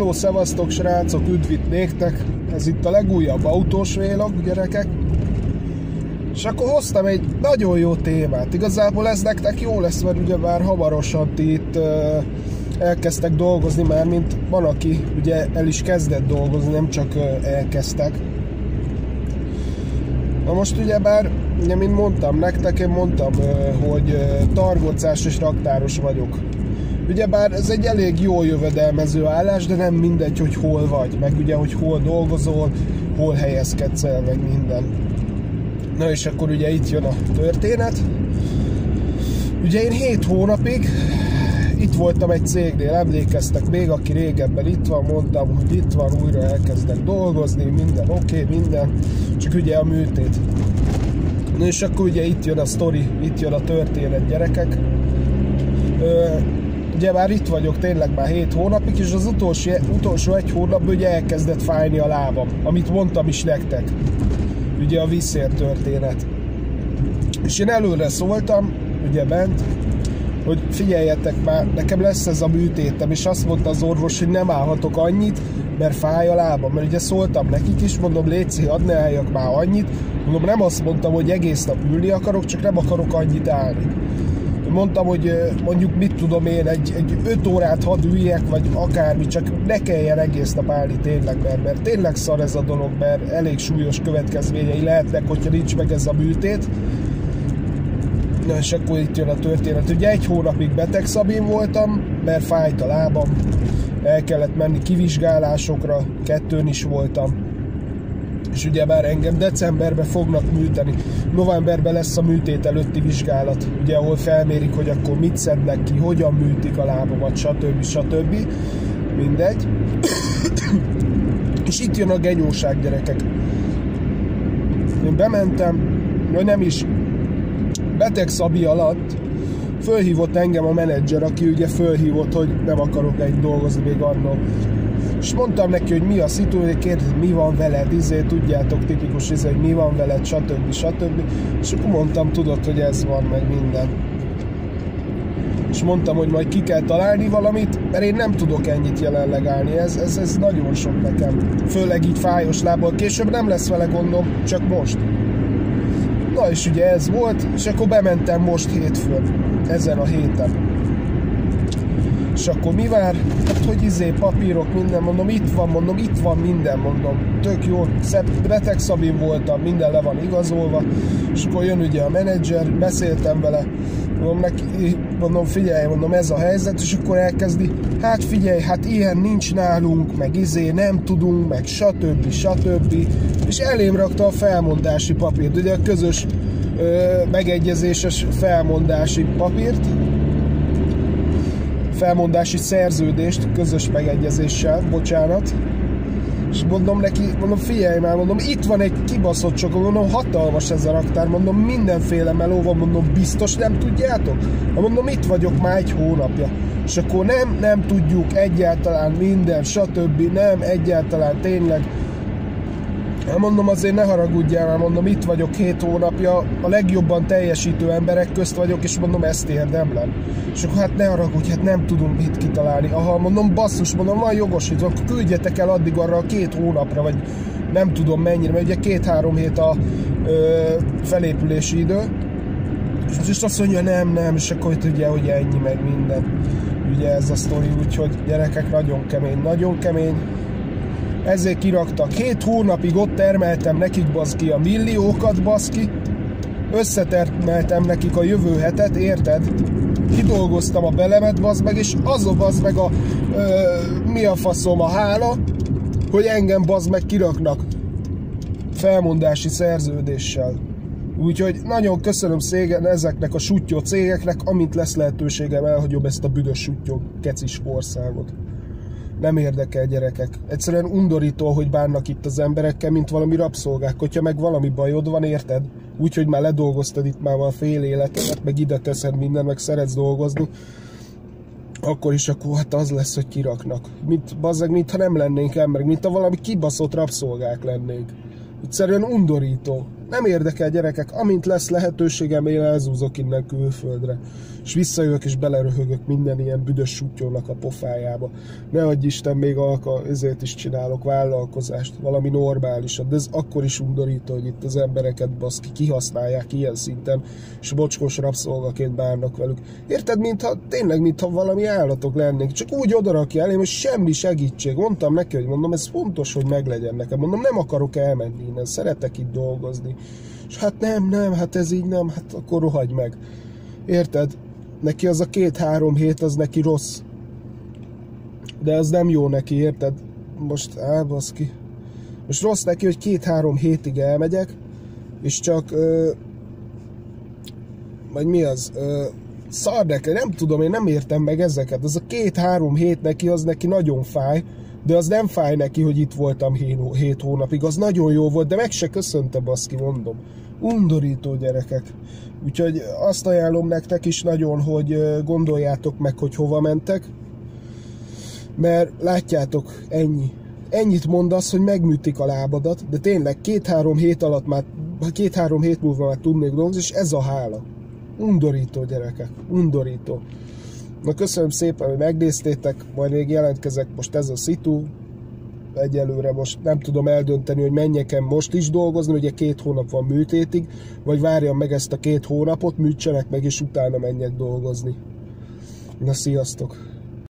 Hello, szevasztok srácok, üdvít néktek! Ez itt a legújabb autós vlog, gyerekek. És akkor hoztam egy nagyon jó témát. Igazából ez nektek jó lesz, mert ugyebár hamarosan ti itt elkezdtek dolgozni már, mint van, aki ugye el is kezdett dolgozni, nem csak elkezdtek. Na most ugyebár, ugye, mint mondtam nektek, én mondtam, hogy targocás és raktáros vagyok. Ugyebár ez egy elég jó jövedelmező állás, de nem mindegy, hogy hol vagy, meg ugye, hogy hol dolgozol, hol helyezkedsz el, meg minden. Na és akkor ugye itt jön a történet. Ugye én 7 hónapig itt voltam egy cégnél, emlékeztek még, aki régebben itt van, mondtam, hogy itt van, újra elkezdek dolgozni, minden oké, minden, csak ugye a műtét. Na és akkor ugye itt jön a sztori, itt jön a történet, gyerekek. Ugye már itt vagyok tényleg már 7 hónapig, és az utolsó 1 hónapban ugye elkezdett fájni a lábam, amit mondtam is nektek. Ugye a vízszér történet. És én előre szóltam, ugye bent, hogy figyeljetek már, nekem lesz ez a műtétem, és azt mondta az orvos, hogy nem állhatok annyit, mert fáj a lábam. Mert ugye szóltam nekik is, mondom, léci, hadd ne álljak már annyit. Mondom, nem azt mondtam, hogy egész nap ülni akarok, csak nem akarok annyit állni. Mondtam, hogy mondjuk mit tudom én, egy 5 órát hadd üljek, vagy akármi, csak ne kelljen egész nap állni tényleg, mert tényleg szar ez a dolog, mert elég súlyos következményei lehetnek, hogyha nincs meg ez a műtét. Na és akkor itt jön a történet. Ugye 1 hónapig betegszabin voltam, mert fájt a lábam, el kellett menni kivizsgálásokra, 2-n is voltam. És ugye már engem decemberben fognak műteni. Novemberben lesz a műtét előtti vizsgálat, ugye ahol felmérik, hogy akkor mit szednek ki, hogyan műtik a lábamat, stb. Mindegy. És itt jön a genyóság, gyerekek. Én bementem, vagy nem is, betegszabi alatt fölhívott engem a menedzser, aki ugye fölhívott, hogy nem akarok egy dolgozni még annól. És mondtam neki, hogy mi a szitu, hogy kérdezi, mi van veled, tudjátok, tipikus hogy mi van veled, stb. És akkor mondtam, tudod, hogy ez van, meg minden. És mondtam, hogy majd ki kell találni valamit, mert én nem tudok ennyit jelenleg állni, ez nagyon sok nekem. Főleg így fájos lábbal, később nem lesz vele gondom, csak most. Na és ugye ez volt, és akkor bementem most hétfőn, ezen a héten. És akkor mi vár? Hát, hogy papírok, minden, mondom, itt van minden, mondom, tök jó, betegszabin voltam, minden le van igazolva, és akkor jön ugye a menedzser, beszéltem vele, mondom, figyelj, mondom, ez a helyzet, és akkor elkezdi, hát figyelj, hát ilyen nincs nálunk, meg nem tudunk, meg stb. És elém rakta a felmondási papírt, ugye a közös megegyezéses felmondási papírt, felmondási szerződést, közös megegyezéssel, bocsánat. És mondom neki, mondom, figyelj már, mondom, itt van egy kibaszott csokor, mondom, hatalmas ez a raktár, mondom, mindenféle meló van, mondom, biztos nem tudjátok? Mondom, itt vagyok már 1 hónapja. És akkor nem tudjuk egyáltalán minden, stb. Nem, egyáltalán tényleg. Mondom, azért ne haragudjál már, mondom, itt vagyok 7 hónapja, a legjobban teljesítő emberek közt vagyok, és mondom, ezt érdemlem. És akkor hát ne haragudj, hát nem tudunk mit kitalálni. Aha, mondom, basszus, mondom, van jogosítva, akkor küldjetek el addig arra a 2 hónapra, vagy nem tudom mennyire, mert ugye 2-3 hét a felépülési idő. És azt mondja, nem, és akkor tudja, hogy ennyi, meg minden. Ugye ez a sztori, úgyhogy gyerekek, nagyon kemény. Ezért kiraktak. 7 hónapig ott termeltem nekik, baszki, a milliókat, baszki. Összetermeltem nekik a jövő hetet, érted? Kidolgoztam a belemet, baszd meg, és azon baszd meg mi a faszom, a hála, hogy engem baszd meg kiraknak felmondási szerződéssel. Úgyhogy nagyon köszönöm szépen ezeknek a suttyó cégeknek, amint lesz lehetőségem, elhagyom ezt a büdös suttyó kecis országot. Nem érdekel, gyerekek. Egyszerűen undorító, hogy bánnak itt az emberekkel, mint valami rabszolgák. Hogyha meg valami bajod van, érted? Úgyhogy már ledolgoztad itt már van fél életedet, meg ide teszed minden, meg szeretsz dolgozni, akkor is akkor hát az lesz, hogy kiraknak. Bazzeg, mintha nem lennénk emberek, mintha valami kibaszott rabszolgák lennénk. Egyszerűen undorító. Nem érdekel, gyerekek, amint lesz lehetőségem, én elzúzok innen külföldre. És visszajövök és beleröhögök minden ilyen büdös sutyónak a pofájába. Ne adj Isten, még ezért is csinálok vállalkozást, valami normálisat, de ez akkor is undorító, hogy itt az embereket baszki kihasználják ilyen szinten, és mocskos rabszolgaként bánnak velük. Érted, mintha valami állatok lennénk, csak úgy odarakja elém, hogy semmi segítség. Mondtam neki, hogy mondom, ez fontos, hogy meglegyen nekem. Mondom, nem akarok elmenni innen, szeretek itt dolgozni. És hát nem, hát ez így nem, hát akkor rohagy meg. Érted? Neki az a 2-3 hét, az neki rossz. De az nem jó neki, érted? Most, baszki. Most rossz neki, hogy 2-3 hétig elmegyek, és csak, vagy mi az? Szar neki, nem tudom, én nem értem meg ezeket. Az a 2-3 hét neki, az neki nagyon fáj, de az nem fáj neki, hogy itt voltam 7 hónapig. Az nagyon jó volt, de meg se köszönte, baszki, mondom. Undorító, gyerekek. Úgyhogy azt ajánlom nektek is nagyon, hogy gondoljátok meg, hogy hova mentek. Mert látjátok, ennyi. Ennyit mondasz, hogy megműtik a lábadat, de tényleg 2-3 hét alatt már, 2-3 hét múlva már tudnék dolgozni, és ez a hála. Undorító, gyerekek, undorító. Na, köszönöm szépen, hogy megnéztétek, majd még jelentkezek, most ez a szitu. Egyelőre most nem tudom eldönteni, hogy menjek-e most is dolgozni, ugye 2 hónap van műtétig, vagy várjam meg ezt a 2 hónapot, műtsenek meg, és utána menjek dolgozni. Na, sziasztok!